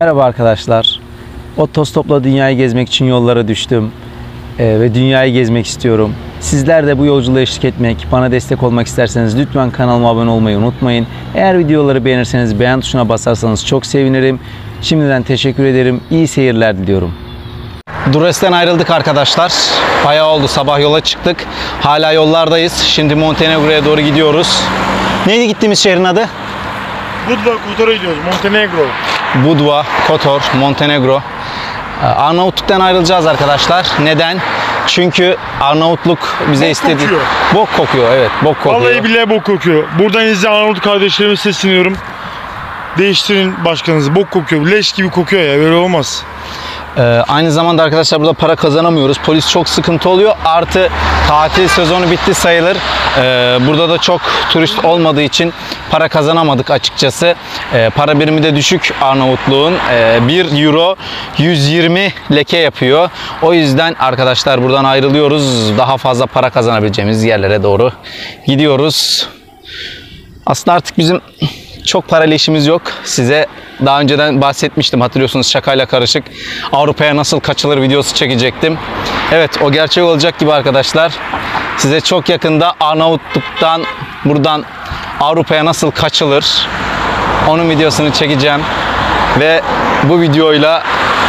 Merhaba arkadaşlar. Otostopla dünyayı gezmek için yollara düştüm. Ve dünyayı gezmek istiyorum. Sizler de bu yolculuğa eşlik etmek, bana destek olmak isterseniz lütfen kanalıma abone olmayı unutmayın. Eğer videoları beğenirseniz beğen tuşuna basarsanız çok sevinirim. Şimdiden teşekkür ederim. İyi seyirler diliyorum. Durres'ten ayrıldık arkadaşlar. Bayağı oldu, sabah yola çıktık. Hala yollardayız. Şimdi Montenegro'ya doğru gidiyoruz. Neydi gittiğimiz şehrin adı? Budva, Kotor'a gidiyoruz. Montenegro. Budva, Kotor, Montenegro. Arnavutluk'tan ayrılacağız arkadaşlar. Neden? Çünkü Arnavutluk bize istediği... Kokuyor. Bok kokuyor, evet. Bok kokuyor. Vallahi billahi bok kokuyor. Buradan izleyen Arnavut kardeşlerime sesleniyorum. Değiştirin başkanınızı. Bok kokuyor. Leş gibi kokuyor ya. Böyle olmaz. Aynı zamanda arkadaşlar burada para kazanamıyoruz. Polis çok sıkıntı oluyor. Artı tatil sezonu bitti sayılır. Burada da çok turist olmadığı için para kazanamadık açıkçası. Para birimi de düşük Arnavutluğun. 1 euro 120 leke yapıyor. O yüzden arkadaşlar buradan ayrılıyoruz. Daha fazla para kazanabileceğimiz yerlere doğru gidiyoruz. Aslında artık bizim çok parayla işimiz yok. Size daha önceden bahsetmiştim, hatırlıyorsunuz, şakayla karışık Avrupa'ya nasıl kaçılır videosu çekecektim. Evet, o gerçek olacak gibi arkadaşlar. Size çok yakında Arnavutluk'tan buradan Avrupa'ya nasıl kaçılır onun videosunu çekeceğim. Ve bu videoyla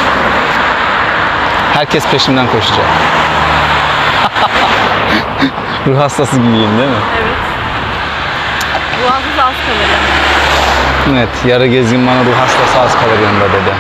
herkes peşimden koşacak. Ruh hastası gibiyim değil mi? Evet. Ruhsuz az kalır yani. Evet, yarı gezgin bana ruh hastası az kalır yanında dedi.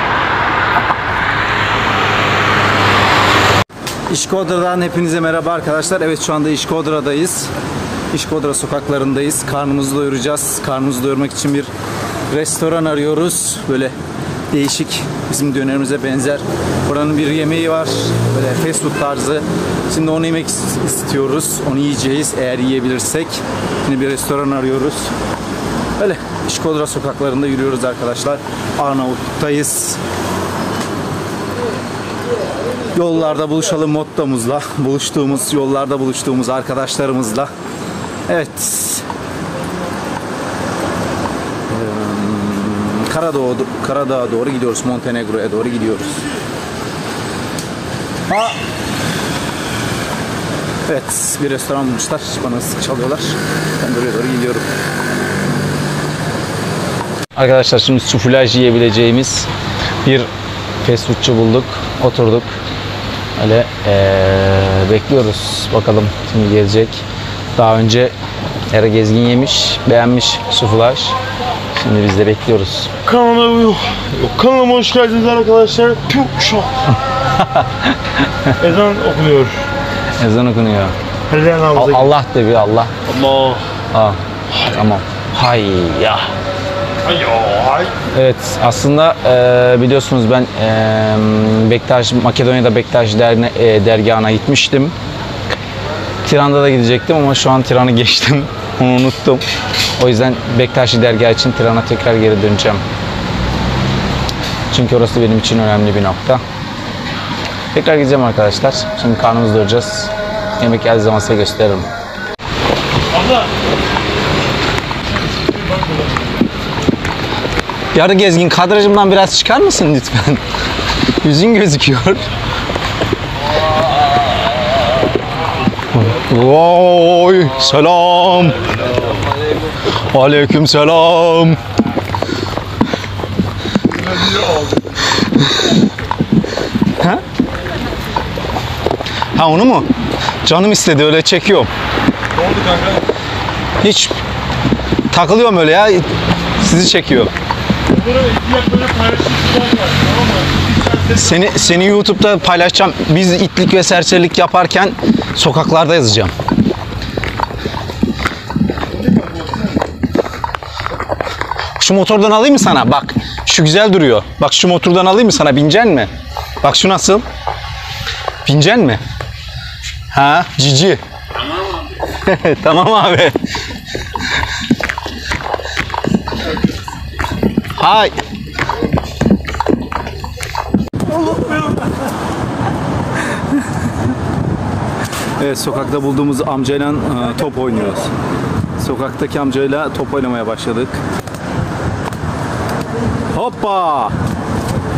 İşkodra'dan hepinize merhaba arkadaşlar. Evet, şu anda İşkodra'dayız. İşkodra sokaklarındayız. Karnımızı doyuracağız. Karnımızı doyurmak için bir restoran arıyoruz. Böyle değişik, bizim dönerimize benzer. Buranın bir yemeği var. Böyle fast food tarzı. Şimdi onu yemek istiyoruz. Onu yiyeceğiz eğer yiyebilirsek. Şimdi bir restoran arıyoruz. Öyle İşkodra sokaklarında yürüyoruz arkadaşlar. Arnavut'tayız. Yollarda buluşalım mottomuzla. Yollarda buluştuğumuz arkadaşlarımızla. Evet. Karadağ'a doğru gidiyoruz. Montenegro'ya doğru gidiyoruz. Evet, bir restoran bulmuşlar. Bana sık çalıyorlar. Ben buraya doğru gidiyorum. Arkadaşlar şimdi suflaj yiyebileceğimiz bir fast foodçu bulduk. Oturduk. Öyle bekliyoruz. Bakalım şimdi gelecek. Daha önce Era Gezgin yemiş, beğenmiş suflaj. Şimdi biz de bekliyoruz. Kanalıma hoş geldiniz arkadaşlar. Ezan okunuyor. Ezan okunuyor. Allah de bir Allah. Allah. Tamam. Hayya. Evet, aslında biliyorsunuz ben Makedonya'da Bektaş dergahına gitmiştim. Tiran'da da gidecektim ama şu an Tiran'ı geçtim. Onu unuttum. O yüzden Bektaşi dergahı için Tiran'a tekrar geri döneceğim. Çünkü orası benim için önemli bir nokta. Tekrar gideceğim arkadaşlar. Şimdi karnımızı doyuracağız. Yemek geldiği zaman size gösteririm. Abla. Yarı gezgin, kadrajımdan biraz çıkar mısın lütfen? Yüzün gözüküyor. Oy, selam. Aleyküm selam. Ha onu mu? Canım istedi, öyle çekiyorum. Ne oldu kanka? Hiç takılıyorum öyle ya. Sizi çekiyor. Seni YouTube'da paylaşacağım. Biz itlik ve serserilik yaparken sokaklarda yazacağım. Şu motordan alayım mı sana? Bak, şu güzel duruyor. Bak, şu motordan alayım mı sana? Bineceksin mi? Bak, şu nasıl? Bineceksin mi? Ha, cici. Tamam abi. Hay. Evet, sokakta bulduğumuz amcayla top oynuyoruz. Sokaktaki amcayla top oynamaya başladık. Hoppa!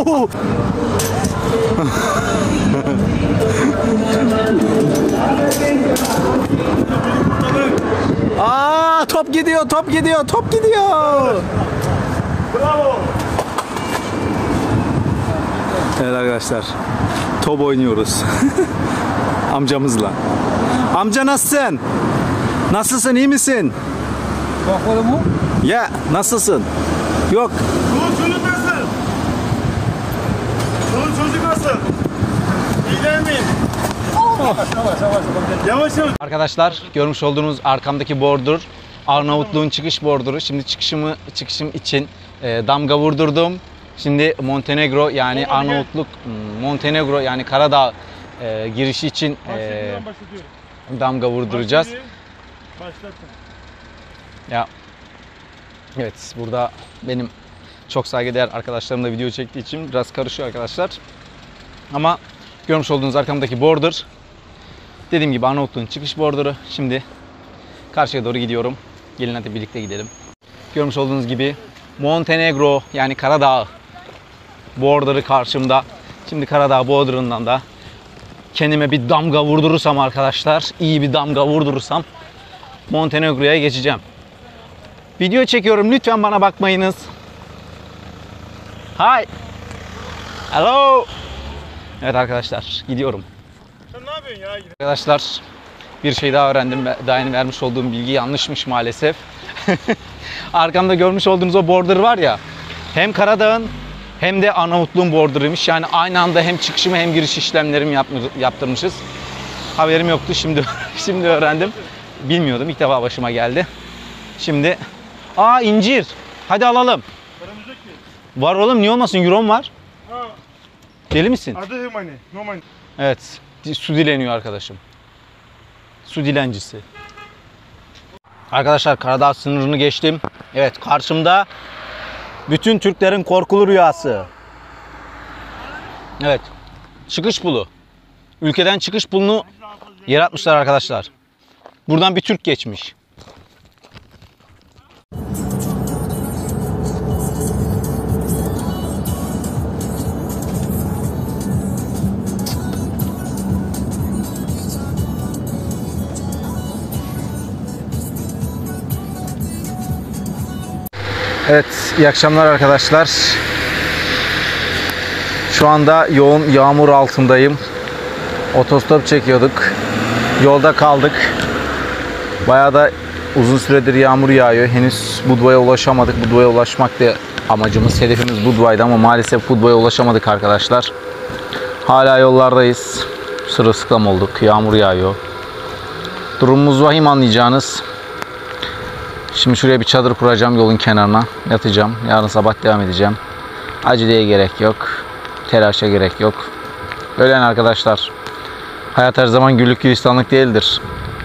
Aa, top gidiyor, top gidiyor, top gidiyor. Bravo. Evet arkadaşlar, top oynuyoruz amcamızla. Amca nasılsın? Nasılsın, iyi misin? Bakmadı mı? Ya nasılsın? Yok. Çoluk çocuk nasıl? Çoluk çocuk nasıl? İlgilenmeyin. Yavaş yavaş. Arkadaşlar, görmüş olduğunuz arkamdaki bordur Arnavutluğun çıkış borduru. Şimdi çıkışım için damga vurdurdum. Şimdi Montenegro yani Arnavutluk, Montenegro yani Karadağ girişi için damga vurduracağız. Başlattım. Ya evet, burada benim çok saygıdeğer arkadaşlarım da video çektiği için biraz karışıyor arkadaşlar. Ama görmüş olduğunuz arkamdaki border, dediğim gibi Arnavutluğun çıkış borderu. Şimdi karşıya doğru gidiyorum. Gelin hadi birlikte gidelim. Görmüş olduğunuz gibi Montenegro yani Karadağ borderı karşımda. Şimdi Karadağ borderından da kendime bir damga vurdurursam arkadaşlar, iyi bir damga vurdurursam Montenegro'ya geçeceğim. Video çekiyorum, lütfen bana bakmayınız. Hi. Hello. Evet arkadaşlar, gidiyorum. Sen ne yapıyorsun ya? Arkadaşlar, bir şey daha öğrendim. Daha yeni vermiş olduğum bilgi yanlışmış maalesef. Arkamda görmüş olduğunuz o border var ya, hem Karadağ'ın hem de Arnavutluğun borderıymış. Yani aynı anda hem çıkışımı hem giriş işlemlerimi yaptırmışız. Haberim yoktu, şimdi öğrendim. Bilmiyordum, ilk defa başıma geldi. Şimdi incir. Hadi alalım. Paramız yok ki. Var oğlum, niye olmasın, euron var. Ha, Deli misin? adı Hımani. No money. Evet, su dileniyor arkadaşım. Su dilencisi. Arkadaşlar, Karadağ sınırını geçtim. Evet, karşımda bütün Türklerin korkulu rüyası. Evet, çıkış pulu. Ülkeden çıkış pulunu yaratmışlar arkadaşlar. Buradan bir Türk geçmiş. Evet, iyi akşamlar arkadaşlar. Şu anda yoğun yağmur altındayım. Otostop çekiyorduk. Yolda kaldık. Bayağı da uzun süredir yağmur yağıyor. Henüz Budva'ya ulaşamadık. Budva'ya ulaşmak da amacımız, hedefimiz Budva'ydı ama maalesef Budva'ya ulaşamadık arkadaşlar. Hala yollardayız. Sırılsıklam olduk. Yağmur yağıyor. Durumumuz vahim, anlayacağınız. Şimdi şuraya bir çadır kuracağım yolun kenarına. Yatacağım. Yarın sabah devam edeceğim. Aceleye gerek yok. Telaşa gerek yok. Öyle arkadaşlar. Hayat her zaman güllük gülistanlık değildir.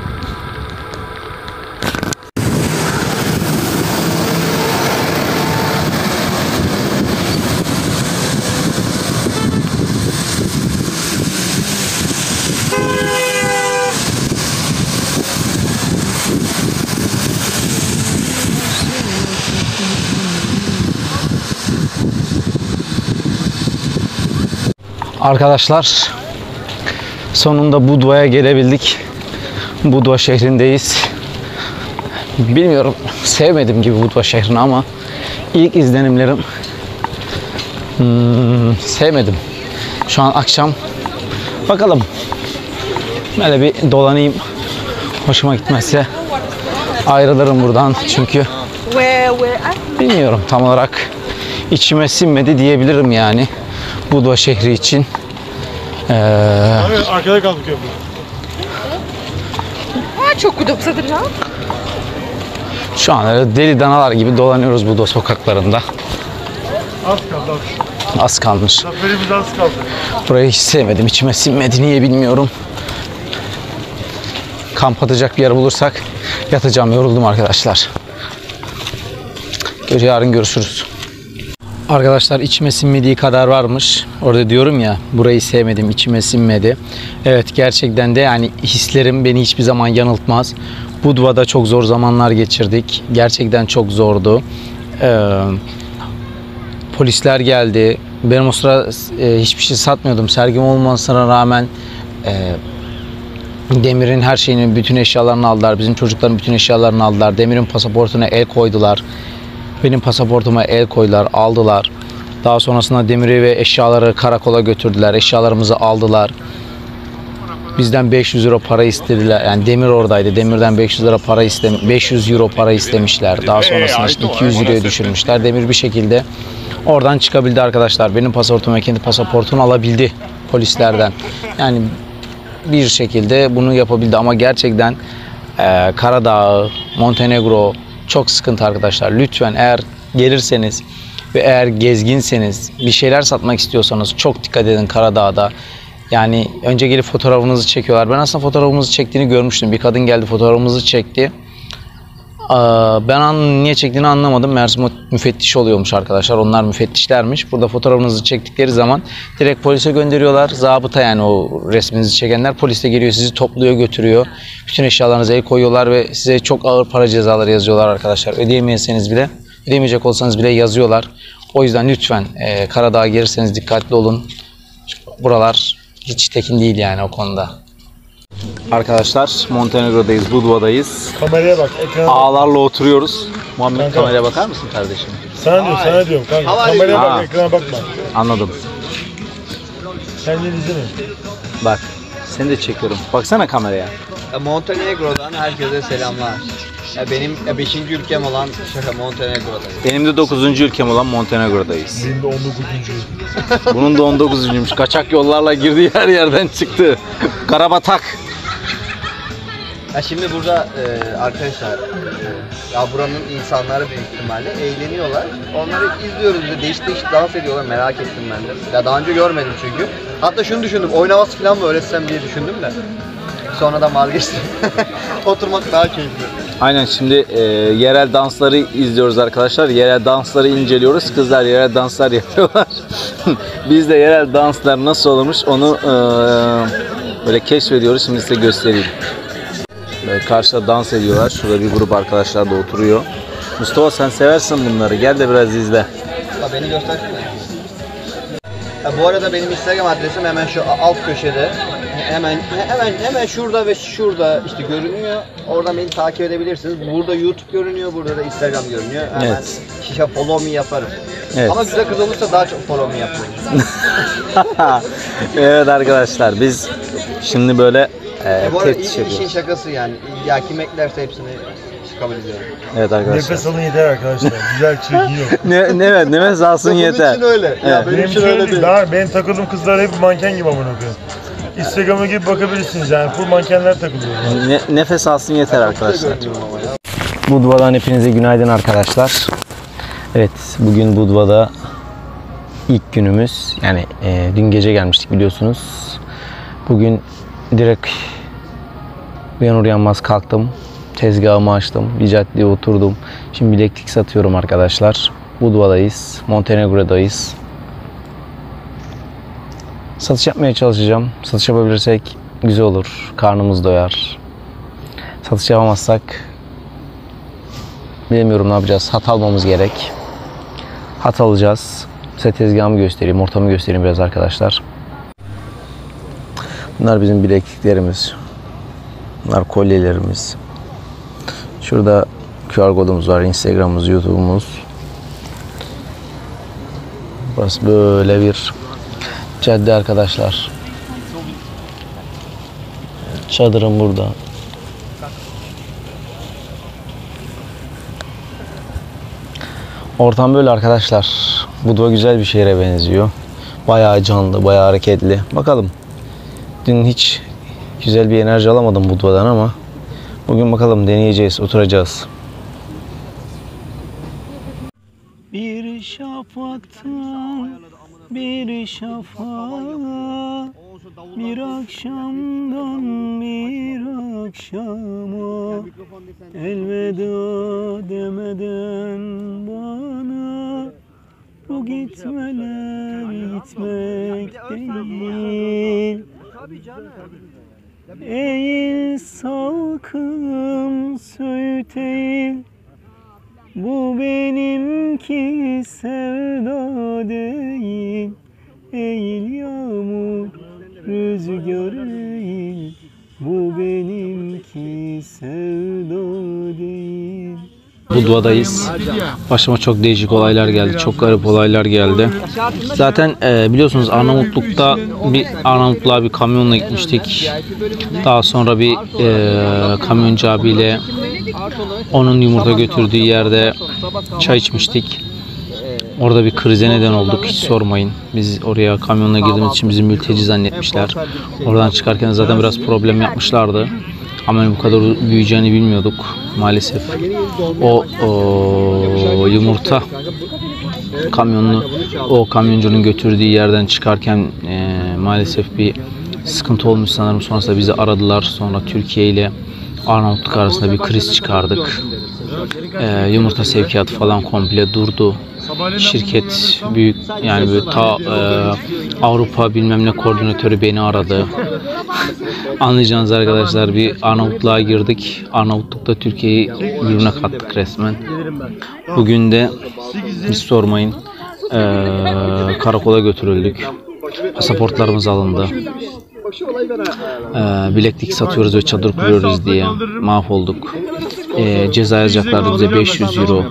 Arkadaşlar, sonunda Budva'ya gelebildik. Budva şehrindeyiz. Bilmiyorum, sevmedim gibi Budva şehrini ama ilk izlenimlerim sevmedim. Şu an akşam. Bakalım. Böyle bir dolanayım. Hoşuma gitmezse ayrılırım buradan. Çünkü bilmiyorum, tam olarak içime sinmedi diyebilirim yani. Budva şehri için. Abi arkada kaldık köprü. Çok удобно держал. Şu an öyle deli danalar gibi dolanıyoruz Budva sokaklarında. Az kaldı az. Az kalmış. Zaferimiz az kaldı. Burayı hiç sevmedim. İçime sinmedi. Niye bilmiyorum. Kamp atacak bir yer bulursak yatacağım. Yoruldum arkadaşlar. Yarın görüşürüz. Arkadaşlar, içime sinmediği kadar varmış. Orada diyorum ya, burayı sevmedim, içime sinmedi. Evet, gerçekten de yani hislerim beni hiçbir zaman yanıltmaz. Budva'da çok zor zamanlar geçirdik. Gerçekten çok zordu. Polisler geldi. Ben o sıra hiçbir şey satmıyordum. Sergim olmasına rağmen Demir'in her şeyini, bütün eşyalarını aldılar. Bizim çocukların bütün eşyalarını aldılar. Demir'in pasaportuna el koydular. Benim pasaportuma el koydular, aldılar. Daha sonrasında Demir'i ve eşyaları karakola götürdüler. Eşyalarımızı aldılar. Bizden 500 euro para istediler. Yani Demir oradaydı. Demir'den 500 euro para istemişler. Daha sonrasında işte 200 euroya düşürmüşler. Demir bir şekilde oradan çıkabildi arkadaşlar. Benim pasaportumu ve kendi pasaportunu alabildi polislerden. Yani bir şekilde bunu yapabildi ama gerçekten Karadağ, Montenegro çok sıkıntı arkadaşlar. Lütfen eğer gelirseniz ve eğer gezginseniz, bir şeyler satmak istiyorsanız çok dikkat edin Karadağ'da. Yani önce gelip fotoğrafınızı çekiyorlar. Ben aslında fotoğrafımızı çektiğini görmüştüm. Bir kadın geldi fotoğrafımızı çekti. Ben niye çektiğini anlamadım. Meğerse müfettiş oluyormuş arkadaşlar. Onlar müfettişlermiş. Burada fotoğrafınızı çektikleri zaman direkt polise gönderiyorlar. Zabıta, yani o resminizi çekenler, polis de geliyor, sizi topluyor, götürüyor. Bütün eşyalarınıza el koyuyorlar ve size çok ağır para cezaları yazıyorlar arkadaşlar. Ödeyemeyeseniz bile, ödeyemeyecek olsanız bile yazıyorlar. O yüzden lütfen Karadağ'a gelirseniz dikkatli olun. Buralar hiç tekin değil yani o konuda. Arkadaşlar Montenegro'dayız, Budva'dayız. Kameraya bak, ekrana bak. Ağlarla oturuyoruz. Muhammed, Kanka. kameraya bakar mısın kardeşim? Sana diyorum kanka. Kameraya Ha. bak, ekrana bakma. Anladım. Kendini izleme. Bak, seni de çekiyorum. Baksana kameraya. Montenegro'dan herkese selamlar. Benim 5. ülkem olan Montenegro'dayım. Benim de 9. ülkem olan Montenegro'dayız. Benim de 19. Bunun da 19'uncuymuş. Kaçak yollarla girdiği her yerden çıktı. Karabatak. Ya şimdi burada arkadaşlar ya buranın insanları büyük ihtimalle eğleniyorlar. Onları izliyoruz ve değişik dans ediyorlar, merak ettim ben de. Ya daha önce görmedim çünkü. Hatta şunu düşündüm, oyun havası falan mı öğretsem diye düşündüm de. Sonradan vazgeçtim. Oturmak daha keyifli. Aynen, şimdi yerel dansları izliyoruz arkadaşlar. Yerel dansları inceliyoruz. Kızlar yerel danslar yapıyorlar. Biz de yerel danslar nasıl olmuş onu böyle keşfediyoruz. Şimdi size göstereyim. Böyle karşıda dans ediyorlar. Şurada bir grup arkadaşlar da oturuyor. Mustafa, sen seversin bunları. Gel de biraz izle. Ya beni göstersene. Bu arada benim Instagram adresim hemen şu alt köşede. Hemen şurada ve şurada işte görünüyor. Oradan beni takip edebilirsiniz. Burada YouTube görünüyor, burada da Instagram görünüyor. Hemen Evet. şişe follow me yaparım. Evet. Ama güzel kız olursa daha çok follow me yaparım. Evet arkadaşlar, biz şimdi böyle Bu arada teftiş işin yapıyoruz. şakası yani. Ya kim eklerse hepsini kabul ediyorum. Evet arkadaşlar. Nefes alın yeter arkadaşlar. Güzel çirkin yok. Evet, nefes alsın yeter. Bunun için öyle. Ya benim için öyle değil. Benim takıldığım kızlar hep manken gibi amına koyayım. Instagram'a girip bakabilirsiniz yani. Full mankenler takılıyor. Nefes alsın yeter arkadaşlar. Görünüyorum ama ya. Budva'dan hepinize günaydın arkadaşlar. Evet, bugün Budva'da ilk günümüz. Yani dün gece gelmiştik biliyorsunuz. Bugün direkt uyanır uyanmaz kalktım. Tezgahımı açtım. Bir caddeye oturdum. Şimdi bileklik satıyorum arkadaşlar. Budva'dayız. Montenegro'dayız. Satış yapmaya çalışacağım. Satış yapabilirsek güzel olur. Karnımız doyar. Satış yapamazsak bilemiyorum ne yapacağız. Hat almamız gerek. Hat alacağız. Size tezgahımı göstereyim. Ortamı göstereyim biraz arkadaşlar. Bunlar bizim bilekliklerimiz. Bunlar kolyelerimiz. Şurada QR kodumuz var. Instagram'ımız, YouTube'umuz. Burası böyle bir cadde arkadaşlar. Çadırım burada. Ortam böyle arkadaşlar. Budva güzel bir şehre benziyor. Bayağı canlı, bayağı hareketli. Bakalım. Dün hiç güzel bir enerji alamadım Budva'dan ama bugün bakalım, deneyeceğiz, oturacağız. Bir şafaktan bir şafağa, bir akşamdan bir akşama, elveda demeden bana, bu gitmeler gitmek değil. Eğil salkım söğüt eğil, bu benimki sevda değil. Budva'dayız. Başıma çok değişik olaylar geldi. Çok garip olaylar geldi. Zaten biliyorsunuz Arnavutluğa bir kamyonla gitmiştik. Daha sonra bir kamyoncu abiyle onun yumurta götürdüğü yerde çay içmiştik. Orada bir krize neden olduk. Hiç sormayın. Biz oraya kamyonla girdiğimiz için bizi mülteci zannetmişler. Oradan çıkarken zaten biraz problem yapmışlardı. Ama bu kadar büyüyeceğini bilmiyorduk maalesef. O yumurta o kamyoncunun götürdüğü yerden çıkarken maalesef bir sıkıntı olmuş sanırım. Sonrasında bizi aradılar. Sonra Türkiye ile Arnavutluk arasında bir kriz çıkardık. Yumurta sevkiyatı falan komple durdu. Şirket büyük, yani böyle Avrupa bilmem ne koordinatörü beni aradı. Anlayacağınız arkadaşlar, bir Arnavutluğa girdik. Arnavutluk'ta Türkiye'yi birbirine kattık resmen. Bugün de hiç sormayın, karakola götürüldük. Pasaportlarımız alındı. Bileklik satıyoruz ve çadır kuruyoruz diye mahvolduk. Ceza yazacaklardı bize 500 euro.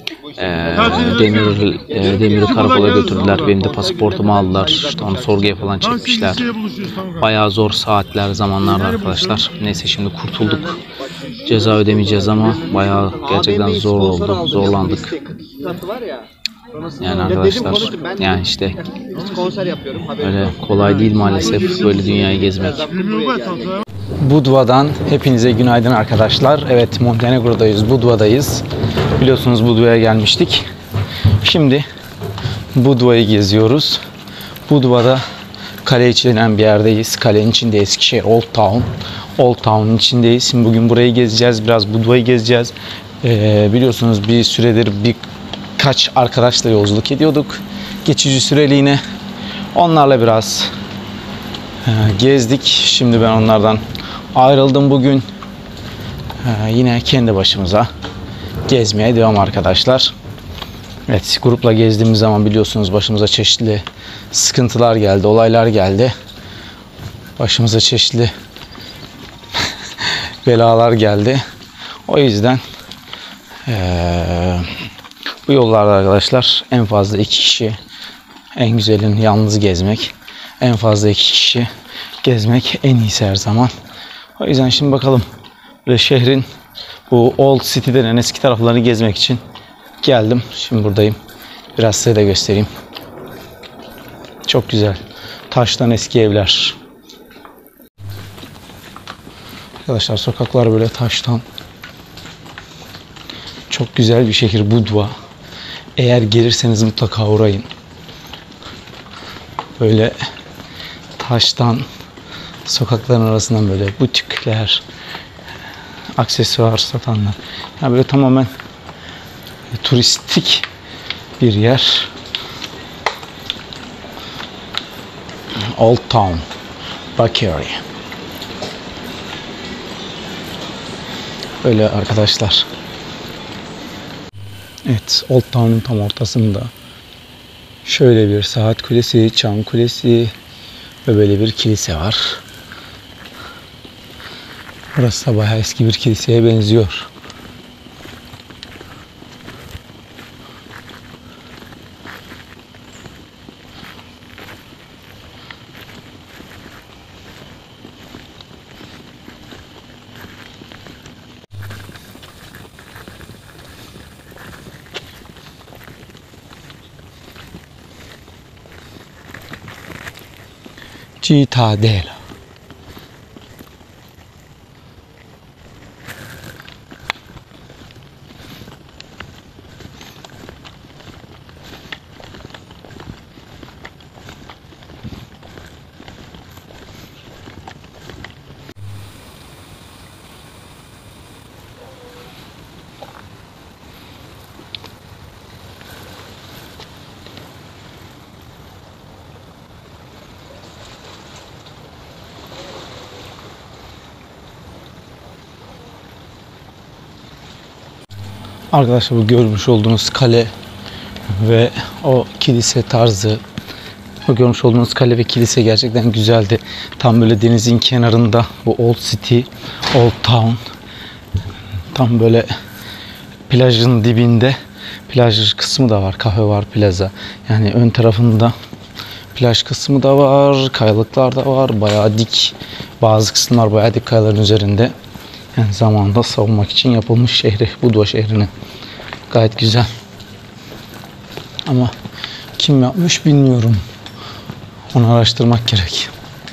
Demir'i karakola götürdüler. Benim de pasaportumu aldılar. İşte onu sorguya falan çekmişler. Bayağı zor saatler, zamanlardı arkadaşlar. Neyse şimdi kurtulduk. Ceza ödemeyeceğiz ama bayağı gerçekten zor oldu. Zorlandık. Yani arkadaşlar, yani işte öyle kolay değil maalesef böyle dünyayı gezmek. Budva'dan hepinize günaydın arkadaşlar. Evet, Montenegro'dayız, Budva'dayız. Biliyorsunuz Budva'ya gelmiştik. Şimdi Budva'yı geziyoruz. Budva'da kale içinden bir yerdeyiz. Kalenin içinde Eskişehir Old Town. Old Town'un içindeyiz. Şimdi bugün burayı gezeceğiz. Biraz Budva'yı gezeceğiz. Biliyorsunuz bir süredir birkaç arkadaşla yolculuk ediyorduk. Geçici süreliğine. Onlarla biraz gezdik. Şimdi ben onlardan ayrıldım bugün. Yine kendi başımıza gezmeye devam arkadaşlar. Evet, grupla gezdiğimiz zaman biliyorsunuz başımıza çeşitli sıkıntılar geldi, olaylar geldi. Başımıza çeşitli belalar geldi. O yüzden bu yollarda arkadaşlar en fazla 2 kişi, en güzelin yalnız gezmek. En fazla 2 kişi gezmek en iyisi her zaman. O yüzden şimdi bakalım, böyle şehrin bu Old City denen eski taraflarını gezmek için geldim. Şimdi buradayım. Biraz size de göstereyim. Çok güzel. Taştan eski evler. Arkadaşlar sokaklar böyle taştan. Çok güzel bir şehir Budva. Eğer gelirseniz mutlaka uğrayın. Böyle taştan sokakların arasından böyle butikler, aksesuar satanlar. Yani böyle tamamen turistik bir yer. Old Town, Bakery. Böyle arkadaşlar. Evet, Old Town'un tam ortasında şöyle bir saat kulesi, çan kulesi ve böyle bir kilise var. Burası da bayağı eski bir kiliseye benziyor. Cittadella. Arkadaşlar bu görmüş olduğunuz kale ve o kilise tarzı, o görmüş olduğunuz kale ve kilise gerçekten güzeldi. Tam böyle denizin kenarında bu Old City, Old Town, tam böyle plajın dibinde plaj kısmı da var. Kafe var, plaza. Yani ön tarafında plaj kısmı da var. Kayalıklar da var. Bayağı dik. Bazı kısımlar bayağı dik kayaların üzerinde. Yani zamanında savunmak için yapılmış şehri. Budva şehrinin. Gayet güzel. Ama kim yapmış bilmiyorum. Onu araştırmak gerek.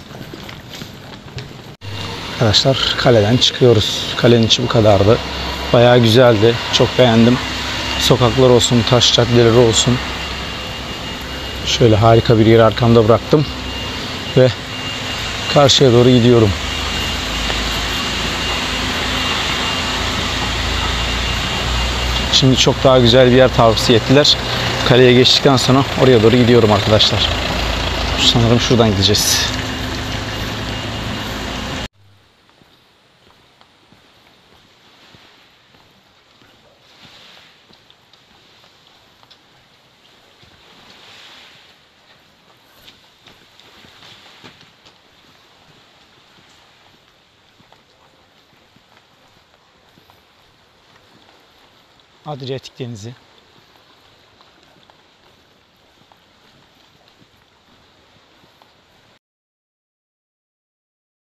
Arkadaşlar kaleden çıkıyoruz. Kalenin içi bu kadardı. Bayağı güzeldi. Çok beğendim. Sokaklar olsun, taş caddeleri olsun. Şöyle harika bir yer arkamda bıraktım. Ve karşıya doğru gidiyorum. Şimdi çok daha güzel bir yer tavsiye ettiler. Kaleye geçtikten sonra oraya doğru gidiyorum arkadaşlar. Sanırım şuradan gideceğiz. Adriyatik Denizi.